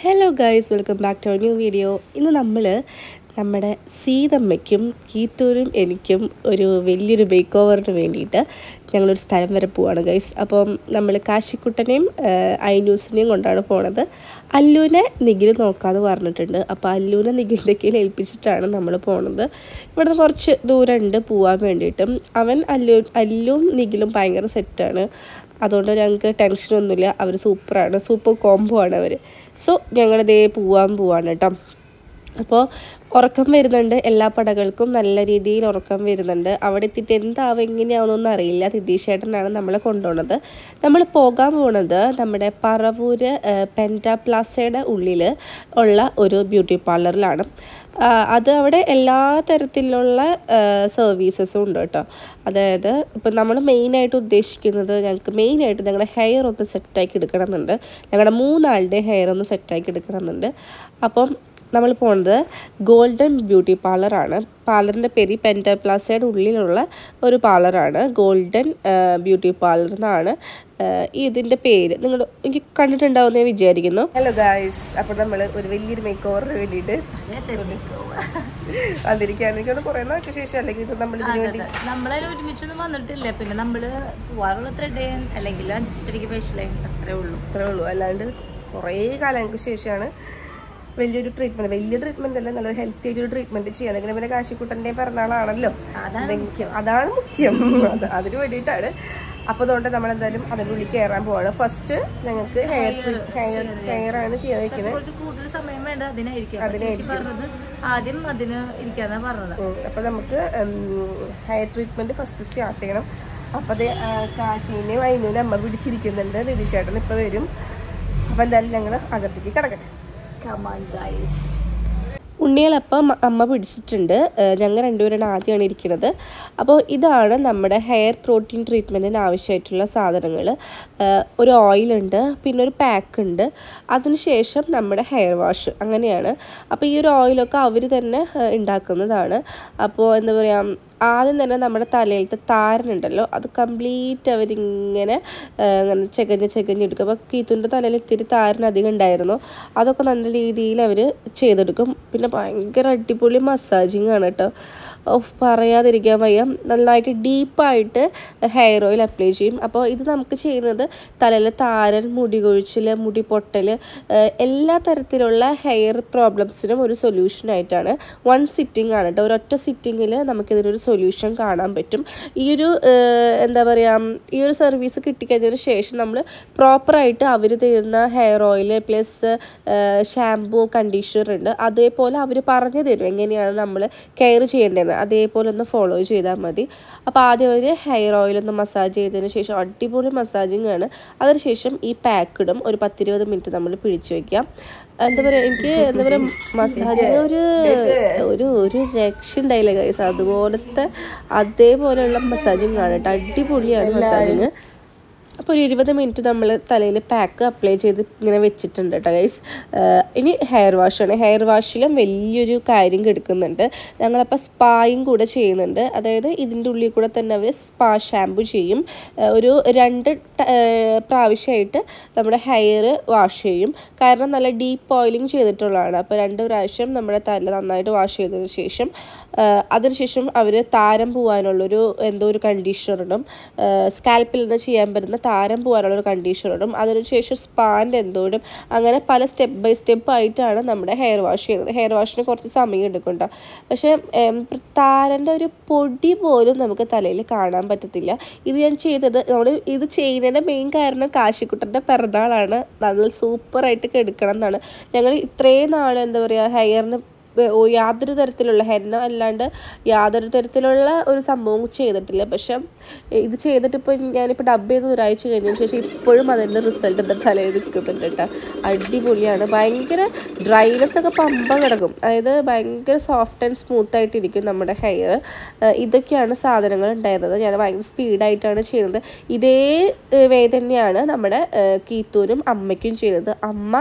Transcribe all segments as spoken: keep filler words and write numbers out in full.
Hello guys, welcome back to our new video. ഇന്ന് നമ്മൾ നമ്മുടെ സീതമ്മയ്ക്കും കീത്തൂരും എനിക്കും ഒരു വലിയൊരു മേക്ക് ഓവറിന് വേണ്ടിയിട്ട് ഞങ്ങളൊരു സ്ഥലം വരെ പോവാണ് ഗൈസ്. അപ്പം നമ്മൾ കാശിക്കുട്ടനെയും ഐന്യൂസിനെയും കൊണ്ടാണ് പോണത്. അല്ലുവിനെ നിഖിൽ നോക്കാമെന്ന് പറഞ്ഞിട്ടുണ്ട്. അപ്പോൾ അല്ലുവിനെ നിഖിലിൻ്റെ കയ്യിൽ ഏൽപ്പിച്ചിട്ടാണ് നമ്മൾ പോണത്. ഇവിടുന്ന് കുറച്ച് ദൂരമുണ്ട് പോകാൻ വേണ്ടിയിട്ടും. അവൻ അല്ലു അല്ലും നിഖിലും ഭയങ്കര സെറ്റാണ്. അതുകൊണ്ട് ഞങ്ങൾക്ക് ടെൻഷനൊന്നുമില്ല. അവർ സൂപ്പറാണ്, സൂപ്പർ കോംബോ ആണ് അവർ. സോ ഞങ്ങളിതേ പോവാൻ പോവാണ് കേട്ടോ. അപ്പോൾ ഉറക്കം വരുന്നുണ്ട്, എല്ലാ പടകൾക്കും നല്ല രീതിയിൽ ഉറക്കം വരുന്നുണ്ട്. അവിടെ എത്തിയിട്ട് എന്താവും എങ്ങനെയാവുന്നൊന്നും അറിയില്ല. തിതീഷേട്ടനാണ് നമ്മളെ കൊണ്ടുപോകുന്നത്. നമ്മൾ പോകാൻ പോകുന്നത് നമ്മുടെ പറവൂര് പെൻറ്റ പ്ലാസയുടെ ഉള്ളിൽ ഉള്ള ഒരു ബ്യൂട്ടി പാർലറിലാണ്. അത് അവിടെ എല്ലാ തരത്തിലുള്ള സർവീസസും ഉണ്ട് കേട്ടോ. അതായത് ഇപ്പം നമ്മൾ മെയിനായിട്ട് ഉദ്ദേശിക്കുന്നത്, ഞങ്ങൾക്ക് മെയിനായിട്ട് ഞങ്ങളുടെ ഹെയർ ഒന്ന് സെറ്റാക്കി എടുക്കണമെന്നുണ്ട്. ഞങ്ങളുടെ മൂന്നാളുടെ ഹെയർ ഒന്ന് സെറ്റാക്കി എടുക്കണമെന്നുണ്ട്. അപ്പം നമ്മൾ പോകുന്നത് ഗോൾഡൻ ബ്യൂട്ടി പാർലറാണ്. പാർലറിൻ്റെ പേര് പെൻറ്റ പ്ലാസയുടെ ഉള്ളിലുള്ള ഒരു പാർലറാണ്. ഗോൾഡൻ ബ്യൂട്ടി പാർലർ എന്നാണ് ഇതിൻ്റെ പേര്. നിങ്ങൾ എനിക്ക് കണ്ടിട്ടുണ്ടാവുമെന്ന് ഞാൻ വിചാരിക്കുന്നു. ഹലോ ഗായ്സ്, അപ്പോൾ നമ്മൾ ഒരു വലിയൊരു മേക്ക് ഓവറിന് വേണ്ടിയിട്ട് വന്നിരിക്കുകയാണ്. എനിക്ക് കുറേ നാൾക്ക് ശേഷം അല്ലെങ്കിൽ ഇത് നമ്മൾ നമ്മളതിൽ ഒരുമിച്ചൊന്നും വന്നിട്ടില്ല. പിന്നെ നമ്മൾ പോവാറുള്ള ത്രെഡ് അല്ലെങ്കിൽ അഞ്ചിട്ടടിക്ക് ഫേഷ്യൽ അത്രേ ഉള്ളൂ അത്രേ ഉള്ളൂ അല്ലാണ്ട് കുറേ കാലങ്ങൾക്ക് ശേഷമാണ് വലിയൊരു ട്രീറ്റ്മെന്റ്. വലിയ ട്രീറ്റ്മെന്റ് അല്ല, നല്ലൊരു ഹെൽത്തി ആയിട്ടൊരു ട്രീറ്റ്മെന്റ് ചെയ്യണം. ഇങ്ങനെ പിന്നെ കാശിക്കുട്ടൻ്റെ പിറന്നാളാണല്ലോ, അതാണ് മുഖ്യം. അത് അതിന് വേണ്ടിയിട്ടാണ്. അപ്പോൾ അതുകൊണ്ട് നമ്മൾ എന്തായാലും അതിൻ്റെ ഉള്ളിൽ കയറാൻ പോവാണ്. ഫസ്റ്റ് ഞങ്ങൾക്ക് ഹെയർ ഹെയർ ഹെയർ ആണ് ചെയ്യാൻ വെക്കുന്നത്. കൂടുതൽ സമയം വേണ്ട അതിനായിരിക്കും പറഞ്ഞത്. ആദ്യം അതിന് ഇരിക്കാന്നാ പറഞ്ഞത്. അപ്പോൾ നമുക്ക് ഹെയർ ട്രീറ്റ്മെന്റ് ഫസ്റ്റ് സ്റ്റാർട്ട് ചെയ്യണം. അപ്പോൾ അത് കാശീനെയും വൈനൂനും അമ്മ പിടിച്ചിരിക്കുന്നുണ്ട്. നിതീഷേട്ടൻ ഇപ്പോൾ വരും. അപ്പോൾ എന്തായാലും ഞങ്ങൾ അകത്തേക്ക് കിടക്കട്ടെ. ഉണ്ണികളപ്പം അമ്മ പിടിച്ചിട്ടുണ്ട്. ഞങ്ങൾ രണ്ടുപേരാണ് ആദ്യമാണ് ഇരിക്കുന്നത്. അപ്പോൾ ഇതാണ് നമ്മുടെ ഹെയർ പ്രോട്ടീൻ ട്രീറ്റ്മെൻറ്റിന് ആവശ്യമായിട്ടുള്ള സാധനങ്ങൾ. ഒരു ഓയിലുണ്ട്, പിന്നെ ഒരു പാക്ക് ഉണ്ട്, അതിനുശേഷം നമ്മുടെ ഹെയർ വാഷ്, അങ്ങനെയാണ്. അപ്പോൾ ഈ ഒരു ഓയിലൊക്കെ അവർ തന്നെ ഉണ്ടാക്കുന്നതാണ്. അപ്പോൾ എന്താ പറയുക, ആദ്യം തന്നെ നമ്മുടെ തലയിലത്തെ താരനുണ്ടല്ലോ, അത് കംപ്ലീറ്റ് അവരിങ്ങനെ അങ്ങനെ ചെകഞ്ഞ് ചെകഞ്ഞെടുക്കും. അപ്പോൾ കീത്തുൻ്റെ തലയിൽ ഇത്തിരി താരൻ അധികം ഉണ്ടായിരുന്നു, അതൊക്കെ നല്ല രീതിയിൽ അവർ ചെയ്തെടുക്കും. പിന്നെ ഭയങ്കര അടിപൊളി മസാജിങ് ആണ് കേട്ടോ. ഓഫ് പറയാതിരിക്കാൻ വയ്യ. നന്നായിട്ട് ഡീപ്പായിട്ട് ഹെയർ ഓയിൽ അപ്ലൈ ചെയ്യും. അപ്പോൾ ഇത് നമുക്ക് ചെയ്യുന്നത് തലയിലെ താരൻ, മുടി കൊഴിച്ചിൽ, മുടി പൊട്ടൽ, എല്ലാ തരത്തിലുള്ള ഹെയർ പ്രോബ്ലംസിനും ഒരു സൊല്യൂഷനായിട്ടാണ്. വൺ സിറ്റിംഗ് ആണ് കേട്ടോ. ഒരൊറ്റ സിറ്റിങ്ങിൽ നമുക്കിതിനൊരു സൊല്യൂഷൻ കാണാൻ പറ്റും. ഈ ഒരു എന്താ പറയുക, ഈ ഒരു സർവീസ് കിട്ടിക്കഴിഞ്ഞതിന് ശേഷം നമ്മൾ പ്രോപ്പറായിട്ട് അവർ തരുന്ന hair oil plus shampoo, conditioner ഉണ്ട്. അതേപോലെ അവർ പറഞ്ഞു തരും എങ്ങനെയാണ് നമ്മൾ കെയർ ചെയ്യേണ്ടത്. അതേപോലെ ഒന്ന് ഫോളോ ചെയ്താൽ മതി. അപ്പോൾ ആദ്യം അവർ ഹെയർ ഓയിലൊന്ന് മസാജ് ചെയ്തതിന് ശേഷം അടിപൊളി മസാജിങ് ആണ്. അതിനുശേഷം ഈ പാക്ക് ഇടും. ഒരു പത്തിരുപത് മിനിറ്റ് നമ്മൾ പിടിച്ചു വയ്ക്കാം. എന്താ പറയുക, എനിക്ക് എന്താ പറയുക, മസാജിന് ഒരു ഒരു ഒരു രക്ഷ ഉണ്ടായില്ല ഗൈസ്. അതുപോലത്തെ അതേപോലെയുള്ള മസാജിങ് ആണ് കേട്ടോ. അടിപൊളിയാണ് മസാജിങ്. അപ്പോൾ ഒരു ഇരുപത് മിനിറ്റ് നമ്മൾ തലയിൽ പാക്ക് അപ്ലൈ ചെയ്ത് ഇങ്ങനെ വെച്ചിട്ടുണ്ട് കേട്ടോ ഗൈസ്. ഇനി ഹെയർ വാഷാണ്. ഹെയർ വാഷിലും വലിയൊരു കാര്യം കെടുക്കുന്നുണ്ട്. ഞങ്ങളപ്പോൾ സ്പായും കൂടെ ചെയ്യുന്നുണ്ട്. അതായത് ഇതിൻ്റെ ഉള്ളിൽ കൂടെ തന്നെ അവർ സ്പാ ഷാമ്പു ചെയ്യും. ഒരു രണ്ട് പ്രാവശ്യമായിട്ട് നമ്മുടെ ഹെയർ വാഷ് ചെയ്യും. കാരണം നല്ല ഡീപ്പ് ഓയിലിംഗ് ചെയ്തിട്ടുള്ളതാണ്. അപ്പോൾ രണ്ട് പ്രാവശ്യം നമ്മുടെ തല നന്നായിട്ട് വാഷ് ചെയ്തതിന് ശേഷം അതിനുശേഷം അവർ താരം പോകാനുള്ളൊരു എന്തോ ഒരു കണ്ടീഷണർ ഇടും. സ്കാൽപ്പിൽ നിന്ന് ചെയ്യാൻ പറ്റുന്ന താരം പോകാനുള്ളൊരു കണ്ടീഷണർ ഇടും. അതിനുശേഷം സ്പാൻ്റെ എന്തോ ഇടും. അങ്ങനെ പല സ്റ്റെപ്പ് ബൈ സ്റ്റെപ്പ് ആയിട്ടാണ് നമ്മുടെ ഹെയർ വാഷ് ചെയ്യുന്നത്. ഹെയർ വാഷിന് കുറച്ച് സമയം എടുക്കും കേട്ടോ. പക്ഷേ താരൻ്റെ ഒരു പൊടി പോലും നമുക്ക് തലയിൽ കാണാൻ പറ്റത്തില്ല. ഇത് ഞാൻ ചെയ്തത്, നമ്മൾ ഇത് ചെയ്യുന്നതിൻ്റെ മെയിൻ കാരണം കാശിക്കുട്ടൻ്റെ പിറന്നാളാണ്. നല്ല സൂപ്പറായിട്ട് കെടുക്കണം എന്നാണ്. ഞങ്ങൾ ഇത്രയും നാൾ എന്താ പറയുക, ഹെയറിന് യാതൊരു തരത്തിലുള്ള ഹെന്ന അല്ലാണ്ട് യാതൊരു തരത്തിലുള്ള ഒരു സംഭവം ചെയ്തിട്ടില്ല. പക്ഷെ ഇത് ചെയ്തിട്ട് ഇപ്പോൾ ഞാനിപ്പോൾ ഡബ് ചെയ്ത് ഒരാഴ്ച കഴിഞ്ഞതിന് ശേഷം ഇപ്പോഴും അതിൻ്റെ റിസൾട്ട് എൻ്റെ തലയിൽ നിൽക്കുന്നുണ്ട് കേട്ടോ. അടിപൊളിയാണ്. ഭയങ്കര ഡ്രൈനെസ് ഒക്കെ പമ്പ കിടക്കും. അതായത് ഭയങ്കര സോഫ്റ്റ് ആൻഡ് സ്മൂത്ത് ആയിട്ടിരിക്കും നമ്മുടെ ഹെയർ. ഇതൊക്കെയാണ് സാധനങ്ങൾ ഉണ്ടായിരുന്നത്. ഞാൻ ഭയങ്കര സ്പീഡായിട്ടാണ് ചെയ്യുന്നത്. ഇതേ വേ തന്നെയാണ് നമ്മുടെ കീത്തൂനും അമ്മയ്ക്കും ചെയ്തത്. അമ്മ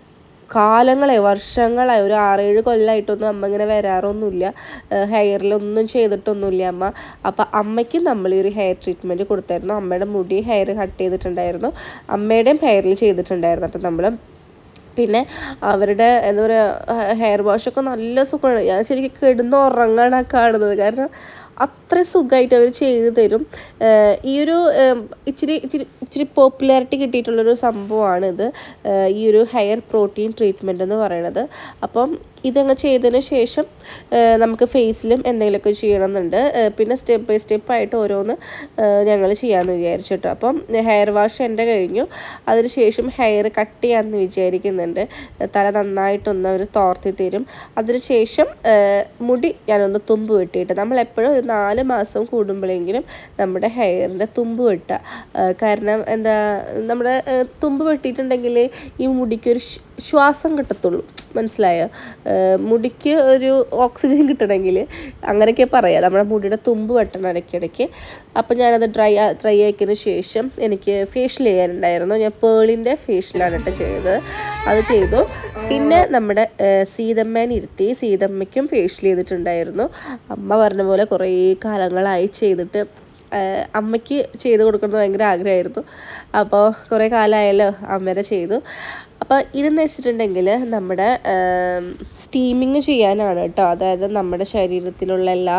കാലങ്ങളെ വർഷങ്ങളായി ഒരു ആറേഴ് കൊല്ലമായിട്ടൊന്നും അമ്മ ഇങ്ങനെ വരാറൊന്നുമില്ല, ഹെയറിലൊന്നും ചെയ്തിട്ടൊന്നുമില്ല അമ്മ. അപ്പം അമ്മയ്ക്കും നമ്മൾ ഈ ഒരു ഹെയർ ട്രീറ്റ്മെൻറ്റ് കൊടുത്തായിരുന്നു. അമ്മയുടെ മുടി ഹെയർ കട്ട് ചെയ്തിട്ടുണ്ടായിരുന്നു, അമ്മയുടെയും ഹെയറിൽ ചെയ്തിട്ടുണ്ടായിരുന്നു കേട്ടോ നമ്മൾ. പിന്നെ അവരുടെ എന്താ പറയുക ഹെയർ വാഷൊക്കെ നല്ല സുഖമാണ്. ഞാൻ ശരിക്കും കിടന്ന് ഉറങ്ങാണ് കാണുന്നത്. കാരണം അത്ര സുഖമായിട്ട് അവർ ചെയ്തു തരും. ഈ ഒരു ഇച്ചിരി ഇച്ചിരി ഇച്ചിരി പോപ്പുലാരിറ്റി കിട്ടിയിട്ടുള്ളൊരു സംഭവമാണിത്, ഈ ഒരു ഹെയർ പ്രോട്ടീൻ ട്രീറ്റ്മെൻറ്റ് എന്ന് പറയുന്നത്. അപ്പം ഇതങ്ങ് ചെയ്തതിന് ശേഷം നമുക്ക് ഫേസിലും എന്തെങ്കിലുമൊക്കെ ചെയ്യണമെന്നുണ്ട്. പിന്നെ സ്റ്റെപ്പ് ബൈ സ്റ്റെപ്പായിട്ട് ഓരോന്ന് ഞങ്ങൾ ചെയ്യാമെന്ന് വിചാരിച്ചു കേട്ടോ. അപ്പം ഹെയർ വാഷ് എൻ്റെ കഴിഞ്ഞു. അതിനുശേഷം ഹെയർ കട്ട് ചെയ്യാമെന്ന് വിചാരിക്കുന്നുണ്ട്. തല നന്നായിട്ടൊന്ന് അവർ തോർത്തി തരും. അതിനുശേഷം മുടി ഞാനൊന്ന് തുമ്പ് വെട്ടിയിട്ട്, നമ്മളെപ്പോഴും ഒരു നാല് മാസം കൂടുമ്പോഴെങ്കിലും നമ്മുടെ ഹെയറിൻ്റെ തുമ്പ് വെട്ടുക. കാരണം എന്താ, നമ്മുടെ തുമ്പ് വെട്ടിയിട്ടുണ്ടെങ്കിൽ ഈ മുടിക്കൊരു ശ്വാസം കിട്ടത്തുള്ളൂ, മനസ്സിലായോ? മുടിക്ക് ഒരു ഓക്സിജൻ കിട്ടണമെങ്കിൽ അങ്ങനെയൊക്കെ പറയാം. നമ്മുടെ മുടിയുടെ തുമ്പ് വെട്ടണം ഇടയ്ക്കിടയ്ക്ക്. അപ്പം ഞാനത് ഡ്രൈ ഡ്രൈ ആക്കിയതിന് ശേഷം എനിക്ക് ഫേഷ്യൽ ചെയ്യാനുണ്ടായിരുന്നു. ഞാൻ പേളിൻ്റെ ഫേഷ്യലാണ് കേട്ടോ ചെയ്തത്. അത് ചെയ്തു. പിന്നെ നമ്മുടെ സീതമ്മേനെ ഇരുത്തി സീതമ്മയ്ക്കും ഫേഷ്യൽ ചെയ്തിട്ടുണ്ടായിരുന്നു. അമ്മ പറഞ്ഞ പോലെ കുറേ കാലങ്ങളായി ചെയ്തിട്ട് അമ്മയ്ക്ക് ചെയ്ത് കൊടുക്കുന്നത് ഭയങ്കര ആഗ്രഹമായിരുന്നു. അപ്പോൾ കുറേ കാലമായല്ലോ അമ്മേരെ ചെയ്തു. അപ്പോൾ ഇതെന്ന് വെച്ചിട്ടുണ്ടെങ്കിൽ നമ്മുടെ സ്റ്റീമിങ് ചെയ്യാനാണ് കേട്ടോ. അതായത് നമ്മുടെ ശരീരത്തിലുള്ള എല്ലാ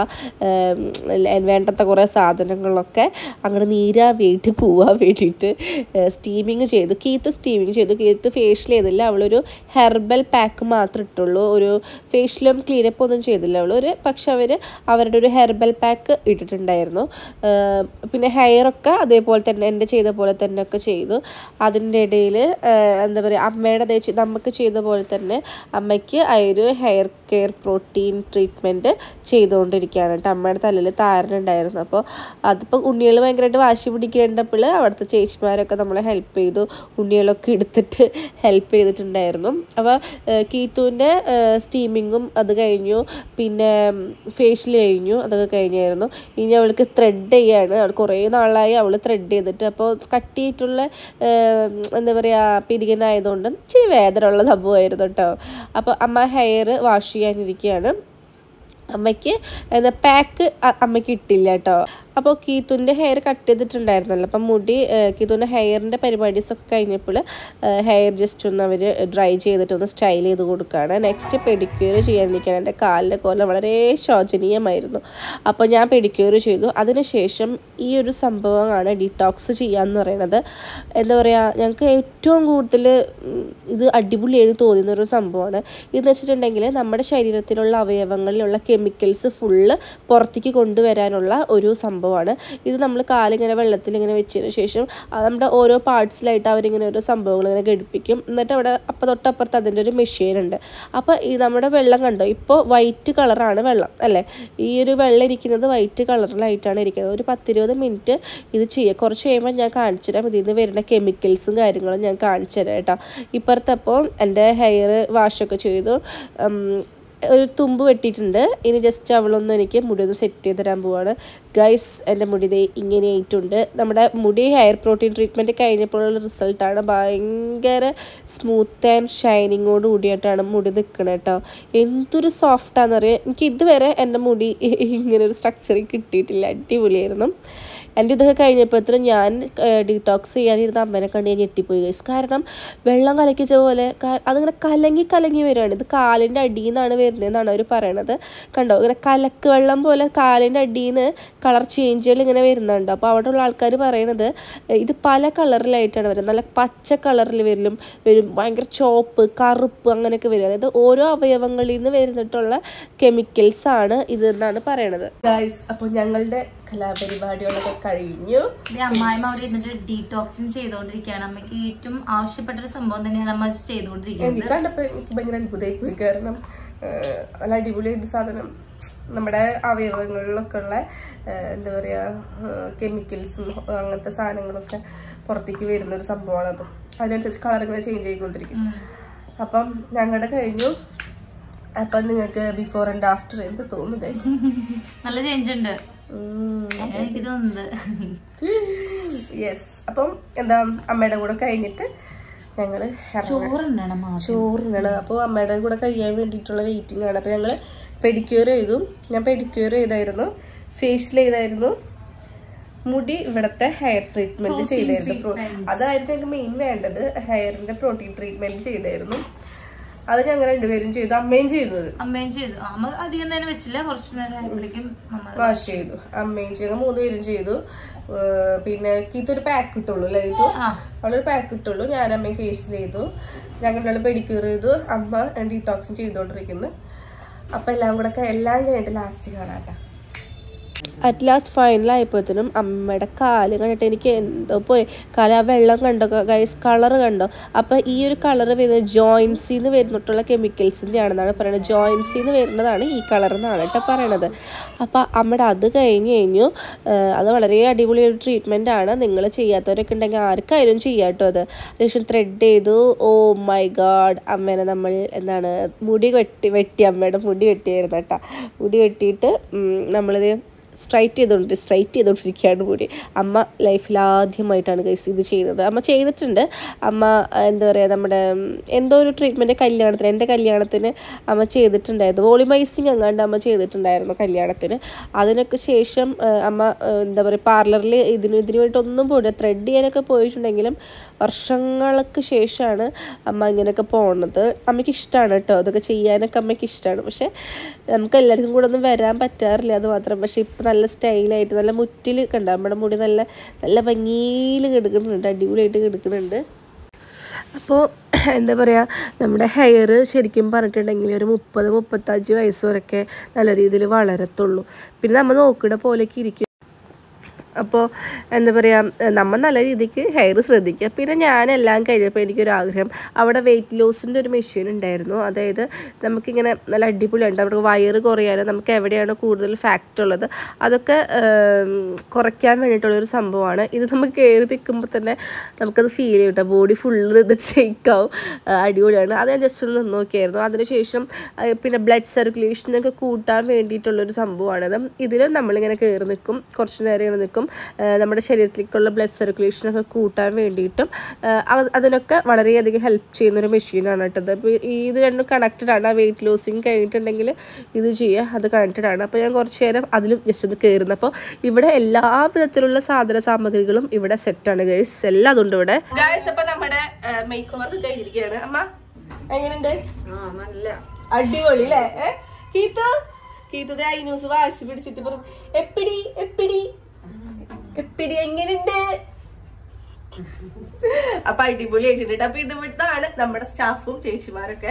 വേണ്ടത്ത കുറേ സാധനങ്ങളൊക്കെ അങ്ങോട്ട് നീരാവിയിട്ട് പോവാൻ വേണ്ടിയിട്ട് സ്റ്റീമിങ് ചെയ്തു. കീത്ത് സ്റ്റീമിങ് ചെയ്തു. കീത്ത് ഫേഷ്യൽ ചെയ്തില്ല. അവളൊരു ഹെർബൽ പാക്ക് മാത്രമേ ഇട്ടുള്ളൂ. ഒരു ഫേഷ്യലും ക്ലീനപ്പ് ഒന്നും ചെയ്തില്ല അവൾ. ഒരു പക്ഷെ അവർ അവരുടെ ഒരു ഹെർബൽ പാക്ക് ഇട്ടിട്ടുണ്ടായിരുന്നു. പിന്നെ ഹെയറൊക്കെ അതേപോലെ തന്നെ എൻ്റെ ചെയ്ത പോലെ തന്നെ ഒക്കെ ചെയ്തു. അതിൻ്റെ ഇടയിൽ എന്താ പറയുക, അമ്മയുടെ തേച്ച് നമുക്ക് ചെയ്ത പോലെ തന്നെ അമ്മയ്ക്ക് ആ ഒരു ഹെയർ കെയർ പ്രോട്ടീൻ ട്രീറ്റ്മെൻറ്റ് ചെയ്തുകൊണ്ടിരിക്കുകയാണ് കേട്ടോ. അമ്മയുടെ തലയിൽ താരനുണ്ടായിരുന്നു. അപ്പോൾ അതിപ്പോൾ ഉണ്ണികൾ ഭയങ്കരമായിട്ട് വാശി പിടിക്കേണ്ടപ്പോൾ അവിടുത്തെ ചേച്ചിമാരൊക്കെ നമ്മളെ ഹെൽപ്പ് ചെയ്തു. ഉണ്ണികളൊക്കെ എടുത്തിട്ട് ഹെൽപ്പ് ചെയ്തിട്ടുണ്ടായിരുന്നു. അപ്പോൾ കീത്തുവിൻ്റെ സ്റ്റീമിങ്ങും അത് കഴിഞ്ഞു. പിന്നെ ഫേഷ്യൽ കഴിഞ്ഞു. അതൊക്കെ കഴിഞ്ഞായിരുന്നു. ഇനി അവൾക്ക് ത്രെഡ് ചെയ്യാണ്. അവൾ കുറേ നാളായി അവൾ ത്രെഡ് ചെയ്തിട്ട്. അപ്പോൾ കട്ടിയിട്ടുള്ള എന്താ പറയുക പിരികനായതുകൊണ്ട് ഇച്ചിരി വേദനയുള്ള സംഭവമായിരുന്നു കേട്ടോ. അപ്പോൾ അമ്മ ഹെയർ വാഷ് ചെയ്യാനിരിക്കുകയാണ്. അമ്മയ്ക്ക് എന്താ പാക്ക് അമ്മയ്ക്ക് ഇട്ടില്ല കേട്ടോ. അപ്പോൾ കീത്തുൻ്റെ ഹെയർ കട്ട് ചെയ്തിട്ടുണ്ടായിരുന്നല്ലോ. അപ്പം മുടി കീത്തുൻ്റെ ഹെയറിൻ്റെ പരിപാടീസൊക്കെ കഴിഞ്ഞപ്പോൾ ഹെയർ ജസ്റ്റ് ഒന്ന് അവർ ഡ്രൈ ചെയ്തിട്ടൊന്ന് സ്റ്റൈൽ ചെയ്ത് കൊടുക്കുകയാണ്. നെക്സ്റ്റ് പെഡിക്യൂർ ചെയ്യാനിരിക്കുകയാണ്. എൻ്റെ കാലിൻ്റെ കോലം വളരെ ശോചനീയമായിരുന്നു. അപ്പോൾ ഞാൻ പെഡിക്യൂർ ചെയ്തു. അതിനുശേഷം ഈ ഒരു സംഭവമാണ് ഡിറ്റോക്സ് ചെയ്യാന്ന് പറയുന്നത്. എന്താ പറയുക, ഞങ്ങൾക്ക് ഏറ്റവും കൂടുതൽ ഇത് അടിപൊളിയായി തോന്നുന്നൊരു സംഭവമാണ്. ഇതെന്ന് വെച്ചിട്ടുണ്ടെങ്കിൽ നമ്മുടെ ശരീരത്തിലുള്ള അവയവങ്ങളിലുള്ള കെമിക്കൽസ് ഫുള്ള് പുറത്തേക്ക് കൊണ്ടുവരാനുള്ള ഒരു സംഭവം സംഭവമാണ് ഇത്. നമ്മൾ കാലിങ്ങനെ വെള്ളത്തിൽ ഇങ്ങനെ വെച്ചതിന് ശേഷം നമ്മുടെ ഓരോ പാർട്സിലായിട്ട് അവരിങ്ങനെ ഓരോ സംഭവങ്ങൾ ഇങ്ങനെ ഘടിപ്പിക്കും. എന്നിട്ട് അവിടെ അപ്പം തൊട്ടപ്പുറത്ത് അതിൻ്റെ ഒരു മെഷീൻ ഉണ്ട്. അപ്പോൾ ഈ നമ്മുടെ വെള്ളം കണ്ടോ, ഇപ്പോൾ വൈറ്റ് കളറാണ് വെള്ളം അല്ലേ. ഈ ഒരു വെള്ളം ഇരിക്കുന്നത് വൈറ്റ് കളറിലായിട്ടാണ് ഇരിക്കുന്നത്. ഒരു പത്തിരുപത് മിനിറ്റ് ഇത് ചെയ്യുക. കുറച്ച് കഴിയുമ്പോൾ ഞാൻ കാണിച്ചു തരാം. ഇതിൽ നിന്ന് വരുന്ന കെമിക്കൽസും കാര്യങ്ങളും ഞാൻ കാണിച്ചു തരാം കേട്ടോ. ഇപ്പുറത്തപ്പോൾ എൻ്റെ ഹെയർ വാഷൊക്കെ ചെയ്തു. ഒരു തുമ്പ് വെട്ടിയിട്ടുണ്ട്. ഇനി ജസ്റ്റ് അവളൊന്ന് എനിക്ക് മുടി ഒന്ന് സെറ്റ് ചെയ്ത് തരാൻ പോവാണ്. ഗൈസ്, എൻ്റെ മുടി ദേ ഇങ്ങനെ ആയിട്ടുണ്ട്. നമ്മുടെ മുടി ഹെയർ പ്രോട്ടീൻ ട്രീറ്റ്മെൻറ്റ് കഴിഞ്ഞപ്പോഴുള്ള റിസൾട്ടാണ്. ഭയങ്കര സ്മൂത്ത് ആൻഡ് ഷൈനിങ്ങോട് കൂടിയിട്ടാണ് മുടി നിൽക്കുന്നത് കേട്ടോ. എന്തൊരു സോഫ്റ്റാണെന്നറിയാം. എനിക്ക് ഇതുവരെ എൻ്റെ മുടി ഇങ്ങനൊരു സ്ട്രക്ചറിൽ കിട്ടിയിട്ടില്ല. അടിപൊളിയായിരുന്നു. എൻ്റെ ഇതൊക്കെ കഴിഞ്ഞപ്പോഴത്തേനും ഞാൻ ഡീടോക്സ് ചെയ്യാനിരുന്ന അമ്മേനെ കണ്ട് ഞാൻ ഞെട്ടിപ്പോയി ഗൈസ്. കാരണം വെള്ളം കലക്കിച്ച പോലെ അതിങ്ങനെ കലങ്ങി കലങ്ങി വരികയാണ്. ഇത് കാലിൻ്റെ അടിയിൽ നിന്നാണ് വരുന്നതെന്നാണ് അവർ പറയണത്. കണ്ടോ, ഇങ്ങനെ കലക്ക് വെള്ളം പോലെ കാലിൻ്റെ അടിയിൽ നിന്ന് കളർ ചേഞ്ചുകൾ ഇങ്ങനെ വരുന്നുണ്ട്. അപ്പോൾ അവിടെ ഉള്ള ആൾക്കാർ പറയണത് ഇത് പല കളറിലായിട്ടാണ് വരുന്നത്. നല്ല പച്ച കളറിൽ വരും വരും ഭയങ്കര ചോപ്പ്, കറുപ്പ് അങ്ങനെയൊക്കെ വരും. അതായത് ഓരോ അവയവങ്ങളിൽ നിന്ന് വരുന്നിട്ടുള്ള കെമിക്കൽസാണ് ഇത് എന്നാണ് പറയണത് ഗൈസ്. അപ്പോൾ ഞങ്ങളുടെ കലാപരിപാടികളൊക്കെ കഴിഞ്ഞു. അമ്മായിമ്മ അവിടെ ഇരുന്നിട്ട് ഡീടോക്സിങ് ചെയ്തോണ്ടിരിക്കുകയാണ്. അമ്മയ്ക്ക് ഏറ്റവും ആവശ്യപ്പെട്ട ഒരു സംഭവം തന്നെയാണ് അമ്മ ചെയ്തോണ്ടിരിക്കുന്നത്. എനിക്ക് കണ്ടപ്പോ എനിക്ക് ഭയങ്കര അത്ഭുതമായി പോയി. കാരണം നല്ല അടിപൊളിയായിട്ട് സാധനം നമ്മുടെ അവയവങ്ങളിലൊക്കെ ഉള്ള എന്താ പറയാ കെമിക്കൽസും അങ്ങനത്തെ സാധനങ്ങളൊക്കെ പുറത്തേക്ക് വരുന്നൊരു സംഭവമാണത്. അതിനനുസരിച്ച് കളറിങ്ങനെ ചേഞ്ച് ചെയ്തുകൊണ്ടിരിക്കും. അപ്പം ഞങ്ങളുടെ കഴിഞ്ഞു. അപ്പം നിങ്ങൾക്ക് ബിഫോർ ആൻഡ് ആഫ്റ്റർ എന്ത് തോന്നുന്നു ഗൈസ്? നല്ല ചേഞ്ച് ഉണ്ട് എനിക്ക് തോന്നുന്നത്. യെസ്. അപ്പം എന്താ അമ്മയുടെ കൂടെ കഴിഞ്ഞിട്ട് ഞങ്ങള് ചോറിനാണ്. അപ്പോൾ അമ്മയുടെ കൂടെ കഴിയാൻ വേണ്ടിയിട്ടുള്ള വെയിറ്റിംഗ് ആണ്. അപ്പോൾ ഞങ്ങള് പെഡിക്യൂർ ചെയ്തു. ഞാൻ പെഡിക്യൂർ ചെയ്തായിരുന്നു, ഫേഷ്യൽ ചെയ്തായിരുന്നു, മുടി ഇവിടുത്തെ ഹെയർ ട്രീറ്റ്മെന്റ് ചെയ്തായിരുന്നു. അതായിരുന്നു ഞങ്ങൾക്ക് മെയിൻ വേണ്ടത്, ഹെയറിന്റെ പ്രോട്ടീൻ ട്രീറ്റ്മെന്റ് ചെയ്തായിരുന്നു. അത് ഞങ്ങൾ രണ്ടുപേരും ചെയ്തു, അമ്മയും ചെയ്തത്. അമ്മയും ചെയ്തു. അമ്മ അധികം നേരം വെച്ചില്ല, കുറച്ചു നേരം ആയപ്പോഴേക്കും വാഷ് ചെയ്തു. അമ്മയും ചെയ്തു, മൂന്ന് പേരും ചെയ്തു. പിന്നെ കീത്തൊരു പാക്ക് കിട്ടുള്ളൂ അല്ലേ? ഇത് അവളൊരു പാക്ക് കിട്ടുള്ളൂ. ഞാൻ അമ്മയും ഫേഷ്യൽ ചെയ്തു, ഞങ്ങൾ പെഡിക്യൂർ ചെയ്തു, അമ്മ ഡീടോക്സും ചെയ്തുകൊണ്ടിരിക്കുന്നു. അപ്പൊ എല്ലാം കൂടെ എല്ലാം കഴിഞ്ഞിട്ട് ലാസ്റ്റ് കാണാട്ടോ. അറ്റ് ലാസ്റ്റ് ഫൈനലായപ്പോഴത്തേനും അമ്മയുടെ കാല് കണ്ടിട്ട് എനിക്ക് എന്തോ പോയി. കാല് ആ വെള്ളം കണ്ടോ ഗൈസ്, കളർ കണ്ടോ? അപ്പോൾ ഈ ഒരു കളർ വരുന്നത് ജോയിൻസിൽ നിന്ന് വരുന്നിട്ടുള്ള കെമിക്കൽസിൻ്റെ ആണെന്നാണ് പറയുന്നത്. ജോയിൻസിൽ നിന്ന് വരുന്നതാണ് ഈ കളർ എന്നാണ് കേട്ടോ പറയണത്. അപ്പോൾ അമ്മയുടെ അത് കഴിഞ്ഞ് കഴിഞ്ഞു. അത് വളരെ അടിപൊളി ഒരു ട്രീറ്റ്മെൻ്റ് ആണ്. നിങ്ങൾ ചെയ്യാത്തവരൊക്കെ ഉണ്ടെങ്കിൽ ആർക്കായാലും ചെയ്യാം കേട്ടോ. അത് ശേഷം ത്രെഡ് ചെയ്തു. ഓ മൈ ഗാഡ്, അമ്മേനെ നമ്മൾ എന്താണ് മുടി വെട്ടി വെട്ടി അമ്മയുടെ മുടി വെട്ടിയായിരുന്നു കേട്ടോ. മുടി വെട്ടിയിട്ട് നമ്മളിത് സ്ട്രൈറ്റ് ചെയ്തുകൊണ്ട് സ്ട്രൈറ്റ് ചെയ്തുകൊണ്ടിരിക്കുകയാണ് മുടി. അമ്മ ലൈഫിൽ ആദ്യമായിട്ടാണ് ഗൈസ് ഇത് ചെയ്യുന്നത്. അമ്മ ചെയ്തിട്ടുണ്ട്. അമ്മ എന്താ പറയുക, നമ്മുടെ എന്തോ ഒരു ട്രീറ്റ്മെൻറ്റ് കല്യാണത്തിന്, എൻ്റെ കല്യാണത്തിന് അമ്മ ചെയ്തിട്ടുണ്ടായിരുന്നു. വോളിമൈസിങ് എങ്ങാണ്ട് അമ്മ ചെയ്തിട്ടുണ്ടായിരുന്നു കല്യാണത്തിന്. അതിനൊക്കെ ശേഷം അമ്മ എന്താ പറയുക, പാർലറിൽ ഇതിന് ഇതിന് വേണ്ടിയിട്ടൊന്നും പോയില്ല. ത്രെഡ് ചെയ്യാനൊക്കെ പോയിട്ടുണ്ടെങ്കിലും വർഷങ്ങൾക്ക് ശേഷമാണ് അമ്മ ഇങ്ങനെയൊക്കെ പോകുന്നത്. അമ്മയ്ക്ക് ഇഷ്ടമാണ് കേട്ടോ, അതൊക്കെ ചെയ്യാനൊക്കെ അമ്മയ്ക്ക് ഇഷ്ടമാണ്. പക്ഷേ നമുക്ക് എല്ലാവർക്കും കൂടെ ഒന്നും വരാൻ പറ്റാറില്ല, അത് മാത്രം. പക്ഷേ ഇപ്പം നല്ല സ്റ്റൈലായിട്ട് നല്ല മുറ്റിൽ കണ്ട നമ്മുടെ മുടി നല്ല നല്ല ഭംഗിയിൽ കിടക്കുന്നുണ്ട്, അടിപൊളിയായിട്ട് കിടക്കുന്നുണ്ട്. അപ്പോൾ എന്താ പറയുക, നമ്മുടെ ഹെയർ ശരിക്കും പറഞ്ഞിട്ടുണ്ടെങ്കിൽ ഒരു മുപ്പത് മുപ്പത്തഞ്ച് വയസ്സ് വരെയൊക്കെ നല്ല രീതിയിൽ വളരത്തുള്ളൂ. പിന്നെ നമ്മൾ നോക്കുന്ന പോലെയൊക്കെ ഇരിക്കും. അപ്പോൾ എന്താ പറയുക, നമ്മൾ നല്ല രീതിക്ക് ഹെയർ ശ്രദ്ധിക്കുക. പിന്നെ ഞാനെല്ലാം കഴിഞ്ഞപ്പോൾ എനിക്കൊരാഗ്രഹം, അവിടെ വെയിറ്റ് ലോസിൻ്റെ ഒരു മെഷീൻ ഉണ്ടായിരുന്നു. അതായത് നമുക്കിങ്ങനെ നല്ല അടിപൊളിയുണ്ട്. അവിടെ വയറ് കുറയാനും നമുക്ക് എവിടെയാണ് കൂടുതൽ ഫാക്റ്റ് ഉള്ളത് അതൊക്കെ കുറയ്ക്കാൻ വേണ്ടിയിട്ടുള്ളൊരു സംഭവമാണ് ഇത്. നമുക്ക് കയറി നിൽക്കുമ്പോൾ തന്നെ നമുക്കത് ഫീൽ ചെയ്യും കേട്ടോ, ബോഡി ഫുള്ള് ഇത് ഷെയ്ക്കാവും. അടിപൊളിയാണ്. അത് ഞാൻ ജസ്റ്റ് ഒന്ന് നോക്കിയായിരുന്നു. അതിനുശേഷം പിന്നെ ബ്ലഡ് സർക്കുലേഷനൊക്കെ കൂട്ടാൻ വേണ്ടിയിട്ടുള്ളൊരു സംഭവമാണിത്. ഇതിൽ നമ്മളിങ്ങനെ കയറി നിൽക്കും, കുറച്ച് നേരം ഇങ്ങനെ നിൽക്കും. നമ്മുടെ ശരീരത്തിലേക്കുള്ള ബ്ലഡ് സർക്കുലേഷനൊക്കെ കൂട്ടാൻ വേണ്ടിയിട്ടും അതിനൊക്കെ വളരെയധികം ഹെൽപ്പ് ചെയ്യുന്നൊരു മെഷീനാണ് കേട്ടത്. അപ്പോൾ ഇത് രണ്ടും കണക്റ്റഡ് ആണ്. വെയിറ്റ് ലോസിങ് കഴിഞ്ഞിട്ടുണ്ടെങ്കിൽ ഇത് ചെയ്യുക, അത് കണക്റ്റഡ് ആണ്. അപ്പോൾ ഞാൻ കുറച്ച് നേരം അതിലും ജസ്റ്റ് ഒന്ന് കയറുന്നു. അപ്പോൾ ഇവിടെ എല്ലാ വിധത്തിലുള്ള സാധന സാമഗ്രികളും ഇവിടെ സെറ്റാണ് ഗൈസ്, എല്ലാം അതുണ്ട് ഇവിടെ ഗൈസ്. അപ്പോൾ നമ്മുടെ മേക്ക് ഓവർ കഴിഞ്ഞിരിക്കുകയാണ്. അമ്മ എങ്ങനെയുണ്ട്? നല്ല അടിപൊളി അല്ലേ? കീത്തു കീത്തു ഐ ന്യൂസ് വാശി പിടിച്ചിട്ട് എപ്പിടി എപ്പിടി എപ്പിടി എങ്ങനെയുണ്ട്? അപ്പൊ അടിപൊളി ആയിട്ടുണ്ട്. അപ്പൊ ഇത് വിട്ടാണ് നമ്മുടെ സ്റ്റാഫും ചേച്ചിമാരൊക്കെ.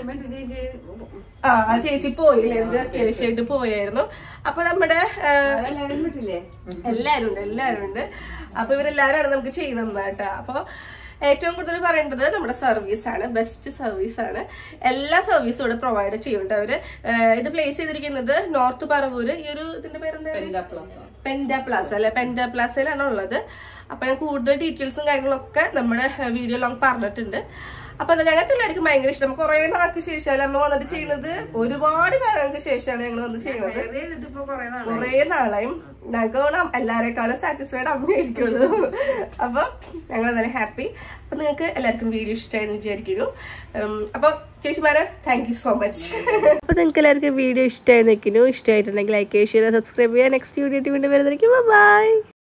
ആ ചേച്ചി പോയില്ലേ, എന്ത് അത്യാവശ്യമായിട്ട് പോയായിരുന്നു. അപ്പൊ നമ്മുടെ എല്ലാരും ഉണ്ട് എല്ലാരും ഉണ്ട് അപ്പൊ ഇവരെല്ലാരും നമുക്ക് ചെയ്യുന്നത് കേട്ടോ. അപ്പൊ ഏറ്റവും കൂടുതൽ പറയേണ്ടത് നമ്മുടെ സർവീസ് ആണ്, ബെസ്റ്റ് സർവീസ് ആണ്. എല്ലാ സർവീസും ഇവിടെ പ്രൊവൈഡ് ചെയ്യുന്നുണ്ട് അവര്. ഇത് പ്ലേസ് ചെയ്തിരിക്കുന്നത് നോർത്ത് പറവൂര്. ഈ ഒരു ഇതിന്റെ പേരെന്താ? പെൻഡ പ്ലാസ അല്ലെ, പെൻഡ പ്ലാസയിലാണ് ഉള്ളത്. അപ്പൊ ഞാൻ കൂടുതൽ ഡീറ്റെയിൽസും കാര്യങ്ങളൊക്കെ നമ്മുടെ വീഡിയോ ലോങ് പറഞ്ഞിട്ടുണ്ട്. അപ്പൊ ഞങ്ങൾക്ക് എല്ലാവർക്കും ഭയങ്കര ഇഷ്ടം. കുറെ നാൾക്ക് ശേഷമല്ല അമ്മ വന്നിട്ട് ചെയ്യുന്നത്, ഒരുപാട് കാലങ്ങൾക്ക് ശേഷമാണ് ഞങ്ങൾ വന്ന് ചെയ്യുന്നത്. കുറെ നാളായും ഞങ്ങൾക്ക് വേണം എല്ലാവരെക്കാളും സാറ്റിസ്ഫൈഡ് അമ്മയായിരിക്കുള്ളൂ. അപ്പൊ ഞങ്ങൾ നല്ല ഹാപ്പി. അപ്പൊ നിങ്ങൾക്ക് എല്ലാവർക്കും വീഡിയോ ഇഷ്ടമായെന്ന് വിചാരിക്കുന്നു. അപ്പൊ ചേച്ചിമാരെ താങ്ക് യു സോ മച്ച്. അപ്പൊ നിങ്ങൾക്ക് എല്ലാവർക്കും വീഡിയോ ഇഷ്ടമായി നിൽക്കുന്നു. ഇഷ്ടമായിട്ടുണ്ടെങ്കിൽ ലൈക്ക് ചെയ്യുക, സബ്സ്ക്രൈബ് ചെയ്യുക. നെക്സ്റ്റ് വീഡിയോ വീണ്ടും വരുന്നതായിരിക്കും. ബൈ.